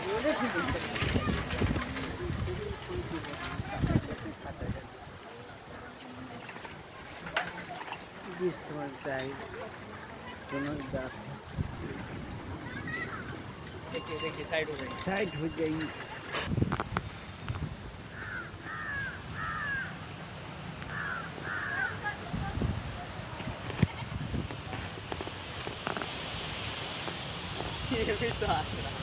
This one side, समझदार। देखिए side हो जाएगी। साइड हो जाएगी। ये भी तो आ रहा है।